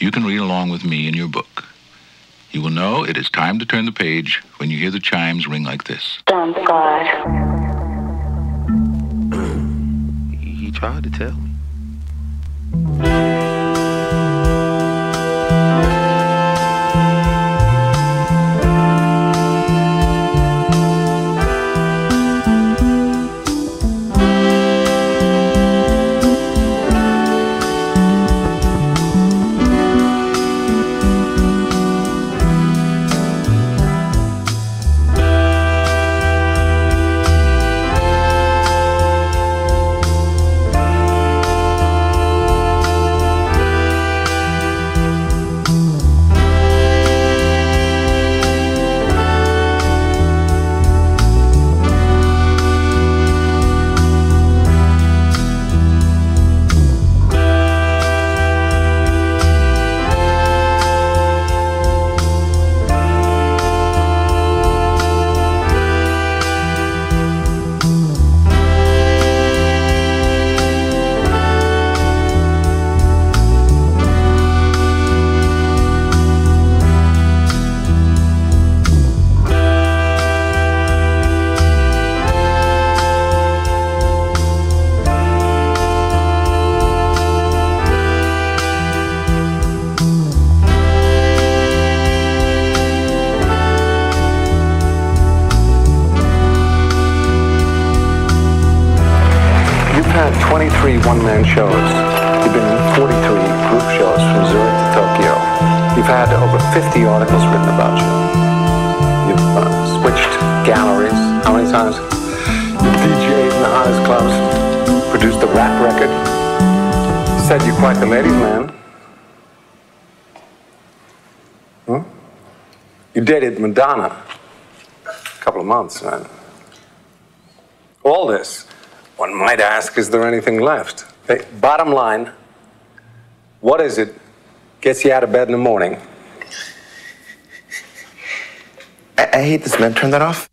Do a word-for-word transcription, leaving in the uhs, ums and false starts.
you can read along with me in your book. You will know it is time to turn the page when you hear the chimes ring like this. Thank God. He tried to tell me. twenty-three one-man shows. You've been in forty-three group shows from Zurich to Tokyo. You've had over fifty articles written about you. You've uh, switched galleries. How many times? You've D J'd in the hottest clubs. Produced a rap record. Said you're quite the ladies' man. Hmm? You dated Madonna. A couple of months, man. All this. One might ask, is there anything left? Hey, bottom line, what is it gets you out of bed in the morning? I, I hate this, man. Turn that off.